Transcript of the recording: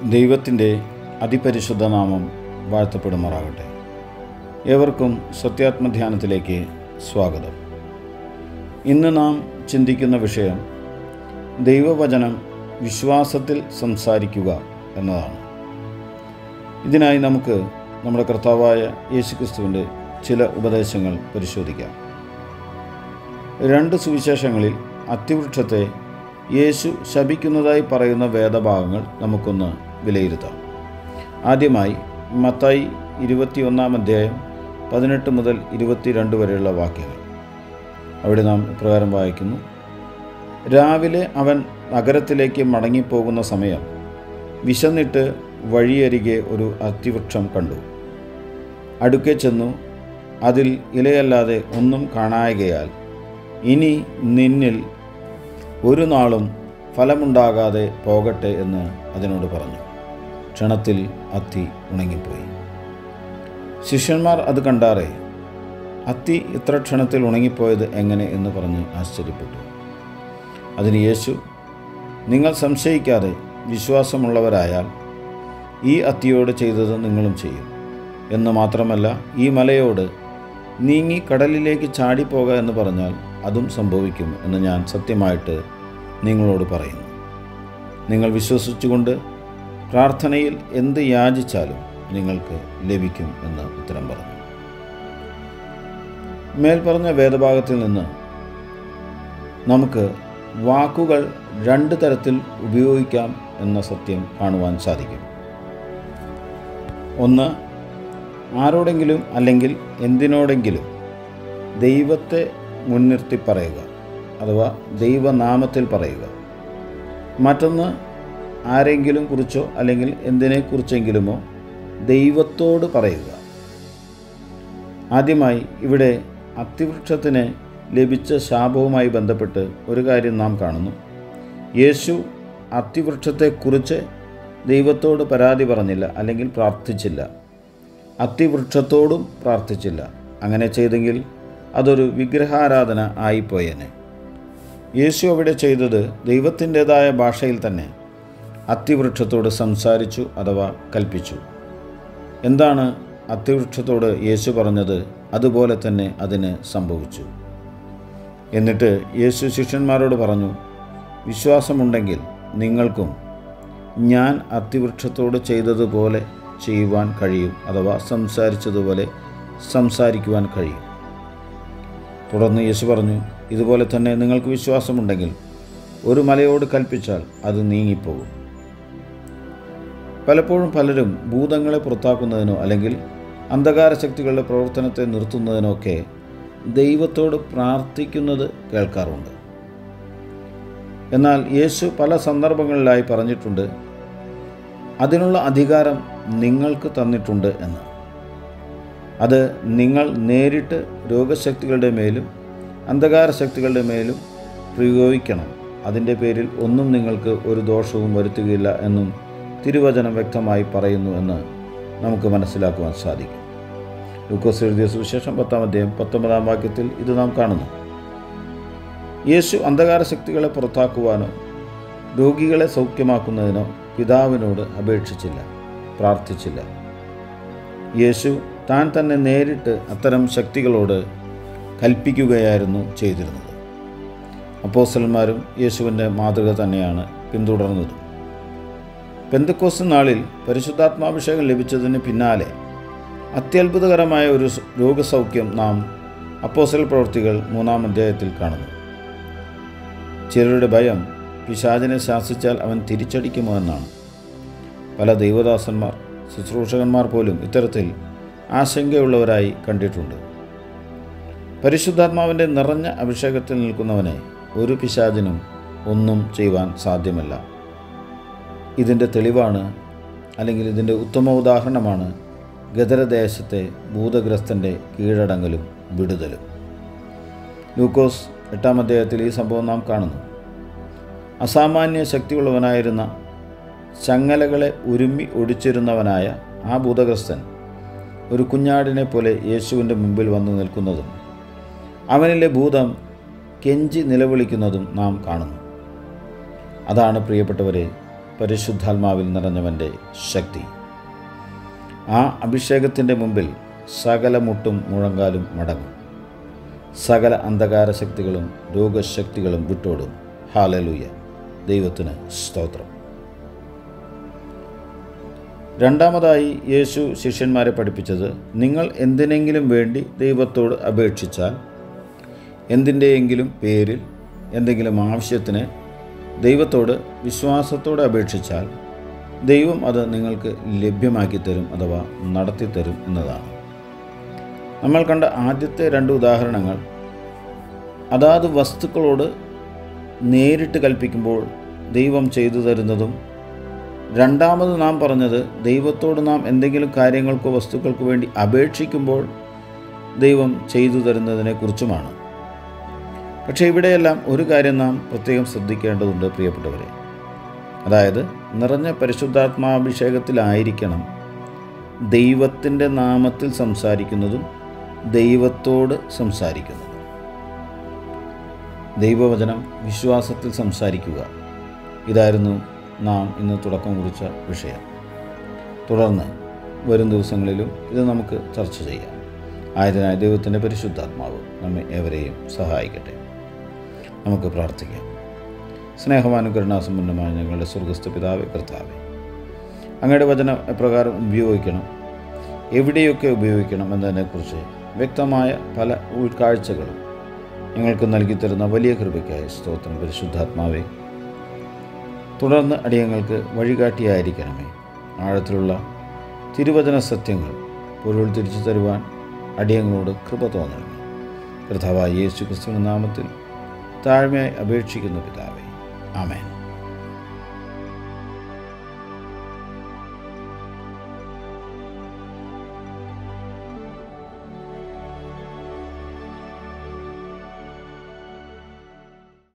ദൈവത്തിൻ്റെ അതിപരിശുദ്ധ നാമം വാഴ്ത്തപ്പെടുമാറാകട്ടെ. ഏവർക്കും സത്യാത്മധ്യാനത്തിലേക്ക് സ്വാഗതം. ഇന്ന് നാം ചിന്തിക്കുന്ന വിഷയം ദൈവവചനം വിശ്വാസത്തിൽ സംസാരിക്കുക എന്നതാണ്. ഇതിനായി നമുക്ക് നമ്മുടെ കർത്താവായ യേശുക്രിസ്തുവിൻ്റെ ചില ഉപദേശങ്ങൾ പരിശോധിക്കാം. 2 സുവിശേഷങ്ങളിൽ അത്തിവൃക്ഷത്തെ യേശു ശപിക്കുന്നതായി പറയുന്ന വേദഭാഗങ്ങൾ നമുക്കൊന്ന് വിലയിരുത്താം. ആദ്യമായി മത്തായി 21 അധ്യായം 18 മുതൽ 22 വരെയുള്ള വാക്യങ്ങൾ. അവിടെ നാം ഇപ്രകാരം വായിക്കുന്നു: രാവിലെ അവൻ നഗരത്തിലേക്ക് മടങ്ങിപ്പോകുന്ന സമയം വിശന്നിട്ട് വഴിയരികെ ഒരു അത്തിവൃക്ഷം കണ്ടു. അടുക്കെ ചെന്നു അതിൽ ഇലയല്ലാതെ ഒന്നും കാണായകയാൽ, ഇനി നിന്നിൽ ഒരു നാളും ഫലമുണ്ടാകാതെ പോകട്ടെ എന്ന് അതിനോട് പറഞ്ഞു. ക്ഷണത്തിൽ അത്തി ഉണങ്ങിപ്പോയി. ശിഷ്യന്മാർ അത് കണ്ടാറേ, അത്തി ഇത്ര ക്ഷണത്തിൽ ഉണങ്ങിപ്പോയത് എങ്ങനെ എന്ന് പറഞ്ഞ് ആശ്ചര്യപ്പെട്ടു. അതിന് യേശു, നിങ്ങൾ സംശയിക്കാതെ വിശ്വാസമുള്ളവരായാൽ ഈ അത്തിയോട് ചെയ്തത് നിങ്ങളും ചെയ്യും എന്ന് മാത്രമല്ല, ഈ മലയോട് നീങ്ങി കടലിലേക്ക് ചാടിപ്പോക എന്ന് പറഞ്ഞാൽ അതും സംഭവിക്കും എന്ന് ഞാൻ സത്യമായിട്ട് നിങ്ങളോട് പറയുന്നു. നിങ്ങൾ വിശ്വസിച്ചുകൊണ്ട് പ്രാർത്ഥനയിൽ എന്ത് യാചിച്ചാലും നിങ്ങൾക്ക് ലഭിക്കും എന്ന് ഉത്തരം പറഞ്ഞു. മേൽപ്പറഞ്ഞ വേദഭാഗത്തിൽ നിന്ന് നമുക്ക് വാക്കുകൾ 2 തരത്തിൽ ഉപയോഗിക്കാം എന്ന സത്യം കാണുവാൻ സാധിക്കും. ഒന്ന്, ആരോടെങ്കിലും അല്ലെങ്കിൽ എന്തിനോടെങ്കിലും ദൈവത്തെ മുൻനിർത്തി പറയുക, അഥവാ ദൈവനാമത്തിൽ പറയുക. മറ്റൊന്ന്, ആരെങ്കിലും കുറിച്ചോ അല്ലെങ്കിൽ എന്തിനെക്കുറിച്ചെങ്കിലുമോ ദൈവത്തോട് പറയുക. ആദ്യമായി ഇവിടെ അത്തിവൃക്ഷത്തിന് ലഭിച്ച ശാപവുമായി ബന്ധപ്പെട്ട് ഒരു കാര്യം നാം കാണുന്നു. യേശു അത്തിവൃക്ഷത്തെക്കുറിച്ച് ദൈവത്തോട് പരാതി പറഞ്ഞില്ല, അല്ലെങ്കിൽ പ്രാർത്ഥിച്ചില്ല. അത്തിവൃക്ഷത്തോടും പ്രാർത്ഥിച്ചില്ല. അങ്ങനെ ചെയ്തെങ്കിൽ അതൊരു വിഗ്രഹാരാധന ആയിപ്പോയേനെ. യേശു അവിടെ ചെയ്തത് ദൈവത്തിൻ്റെതായ ഭാഷയിൽ തന്നെ അത്തിവൃക്ഷത്തോട് സംസാരിച്ചു, അഥവാ കൽപ്പിച്ചു. എന്താണ് അത്തിവൃക്ഷത്തോട് യേശു പറഞ്ഞത്, അതുപോലെ തന്നെ അതിന് സംഭവിച്ചു. എന്നിട്ട് യേശു ശിഷ്യന്മാരോട് പറഞ്ഞു, വിശ്വാസമുണ്ടെങ്കിൽ നിങ്ങൾക്കും ഞാൻ അത്തിവൃക്ഷത്തോട് ചെയ്തതുപോലെ ചെയ്യുവാൻ കഴിയും, അഥവാ സംസാരിച്ചതുപോലെ സംസാരിക്കുവാൻ കഴിയും. തുടർന്ന് യേശു പറഞ്ഞു, ഇതുപോലെ തന്നെ നിങ്ങൾക്ക് വിശ്വാസമുണ്ടെങ്കിൽ ഒരു മലയോട് കൽപ്പിച്ചാൽ അത് നീങ്ങിപ്പോകും. പലപ്പോഴും പലരും ഭൂതങ്ങളെ പുറത്താക്കുന്നതിനോ അല്ലെങ്കിൽ അന്ധകാര ശക്തികളുടെ പ്രവർത്തനത്തെ നിർത്തുന്നതിനോ ഒക്കെ ദൈവത്തോട് പ്രാർത്ഥിക്കുന്നത് കേൾക്കാറുണ്ട്. എന്നാൽ യേശു പല സന്ദർഭങ്ങളിലായി പറഞ്ഞിട്ടുണ്ട്, അതിനുള്ള അധികാരം നിങ്ങൾക്ക് തന്നിട്ടുണ്ട് എന്ന്. അത് നിങ്ങൾ നേരിട്ട് രോഗശക്തികളുടെ മേലും അന്ധകാര ശക്തികളുടെ മേലും പ്രയോഗിക്കണം. അതിൻ്റെ പേരിൽ ഒന്നും നിങ്ങൾക്ക് ഒരു ദോഷവും വരുത്തുകയില്ല എന്നും തിരുവചനം വ്യക്തമായി പറയുന്നു എന്ന് നമുക്ക് മനസ്സിലാക്കുവാൻ സാധിക്കും. ലൂക്കോസ് എഴുതിയ സുവിശേഷം 10 അധ്യായം 19 വാക്യത്തിൽ ഇത് നാം കാണുന്നു. യേശു അന്ധകാര ശക്തികളെ പുറത്താക്കുവാനോ രോഗികളെ സൗഖ്യമാക്കുന്നതിനോ പിതാവിനോട് അപേക്ഷിച്ചില്ല, പ്രാർത്ഥിച്ചില്ല. യേശു താൻ തന്നെ നേരിട്ട് അത്തരം ശക്തികളോട് കൽപ്പിക്കുകയായിരുന്നു ചെയ്തിരുന്നത്. അപ്പോസ്തലന്മാരും യേശുവിൻ്റെ മാതൃക തന്നെയാണ് പിന്തുടർന്നത്. പെന്തക്കോസ്ത് നാളിൽ പരിശുദ്ധാത്മാഭിഷേകം ലഭിച്ചതിന് പിന്നാലെ അത്യത്ഭുതകരമായ ഒരു രോഗസൗഖ്യം നാം അപ്പോസ്തല പ്രവൃത്തികൾ 3 അധ്യായത്തിൽ കാണുന്നു. ചിലരുടെ ഭയം പിശാചിനെ ശാസിച്ചാൽ അവൻ തിരിച്ചടിക്കുമോ എന്നാണ്. പല ദൈവദാസന്മാർ, ശുശ്രൂഷകന്മാർ പോലും ഇത്തരത്തിൽ ആശങ്കയുള്ളവരായി കണ്ടിട്ടുണ്ട്. പരിശുദ്ധാത്മാവിൻ്റെ നിറഞ്ഞ അഭിഷേകത്തിൽ നിൽക്കുന്നവനെ ഒരു പിശാചിനും ഒന്നും ചെയ്യുവാൻ സാധ്യമല്ല. ഇതിൻ്റെ തെളിവാണ്, അല്ലെങ്കിൽ ഇതിൻ്റെ ഉത്തമ ഉദാഹരണമാണ് ഗദരദേശത്തെ ഭൂതഗ്രസ്തൻ്റെ കീഴടങ്ങലും വിടുതലും. ലൂക്കോസ് 8 അധ്യായത്തിൽ ഈ സംഭവം നാം കാണുന്നു. അസാമാന്യ ശക്തിയുള്ളവനായിരുന്ന, ചങ്ങലകളെ ഉരുമ്മി ഒടിച്ചിരുന്നവനായ ആ ഭൂതഗ്രസ്തൻ ഒരു കുഞ്ഞാടിനെ പോലെ യേശുവിൻ്റെ മുമ്പിൽ വന്നു നിൽക്കുന്നതും അവനിലെ ഭൂതം കെഞ്ചി നിലവിളിക്കുന്നതും നാം കാണുന്നു. അതാണ് പ്രിയപ്പെട്ടവരെ പരിശുദ്ധാത്മാവിൽ നിറഞ്ഞവൻ്റെ ശക്തി. ആ അഭിഷേകത്തിൻ്റെ മുമ്പിൽ സകല മുട്ടും മുഴങ്കാലും മടങ്ങും. സകല അന്ധകാര ശക്തികളും രോഗശക്തികളും വിട്ടോടും. ഹല്ലേലൂയ. ദൈവത്തിന് സ്തോത്രം. രണ്ടാമതായി യേശു ശിഷ്യന്മാരെ പഠിപ്പിച്ചത്, നിങ്ങൾ എന്തിനെങ്കിലും വേണ്ടി ദൈവത്തോട് അപേക്ഷിച്ചാൽ, എന്തിൻ്റെയെങ്കിലും പേരിൽ എന്തെങ്കിലും ആവശ്യത്തിന് ദൈവത്തോട് വിശ്വാസത്തോടെ അപേക്ഷിച്ചാൽ ദൈവം അത് നിങ്ങൾക്ക് ലഭ്യമാക്കി തരും അഥവാ നടത്തിത്തരും എന്നതാണ്. നമ്മൾ കണ്ട ആദ്യത്തെ 2 ഉദാഹരണങ്ങൾ അതാത് വസ്തുക്കളോട് നേരിട്ട് കൽപ്പിക്കുമ്പോൾ ദൈവം ചെയ്തു തരുന്നതും, രണ്ടാമത് നാം പറഞ്ഞത് ദൈവത്തോട് നാം എന്തെങ്കിലും കാര്യങ്ങൾക്കോ വസ്തുക്കൾക്ക് വേണ്ടി അപേക്ഷിക്കുമ്പോൾ ദൈവം ചെയ്തു തരുന്നതിനെക്കുറിച്ചുമാണ്. പക്ഷേ ഇവിടെയെല്ലാം ഒരു കാര്യം നാം പ്രത്യേകം ശ്രദ്ധിക്കേണ്ടതുണ്ട് പ്രിയപ്പെട്ടവരെ. അതായത് നിറഞ്ഞ പരിശുദ്ധാത്മാഭിഷേകത്തിലായിരിക്കണം ദൈവത്തിൻ്റെ നാമത്തിൽ സംസാരിക്കുന്നതും ദൈവത്തോട് സംസാരിക്കുന്നതും. ദൈവവചനം വിശ്വാസത്തിൽ സംസാരിക്കുക, ഇതായിരുന്നു നാം ഇന്ന് തുടക്കം കുറിച്ച വിഷയം. തുടർന്ന് വരും ദിവസങ്ങളിലും ഇത് നമുക്ക് ചർച്ച ചെയ്യാം. ആയതിനാൽ ദൈവത്തിൻ്റെ പരിശുദ്ധാത്മാവ് നമ്മെ ഏവരെയും സഹായിക്കട്ടെ. നമുക്ക് പ്രാർത്ഥിക്കാം. സ്നേഹവാനും കരുണാസമ്പന്നമായ ഞങ്ങളുടെ സ്വർഗ്ഗസ്ഥ പിതാവേ, കർത്താവേ, അങ്ങയുടെ വചനം എപ്രകാരം ഉപയോഗിക്കണം, എവിടെയൊക്കെ ഉപയോഗിക്കണം എന്നതിനെക്കുറിച്ച് വ്യക്തമായ പല ഉൾക്കാഴ്ചകളും ഞങ്ങൾക്ക് നൽകിത്തരുന്ന വലിയ കൃപയ്ക്കായി സ്തോത്രം. പരിശുദ്ധാത്മാവേ, തുടർന്ന് അടിയങ്ങൾക്ക് വഴികാട്ടിയായിരിക്കണമേ. ആഴത്തിലുള്ള തിരുവചന സത്യങ്ങൾ പൊരുൾ തിരിച്ചു തരുവാൻ അടിയങ്ങളോട് കൃപ തോന്നണമേ. കർത്താവായ യേശു ക്രിസ്തുവിന്റെ നാമത്തിൽ താഴ്മയായി അപേക്ഷിക്കുന്ന പിതാവേ, ആമേൻ.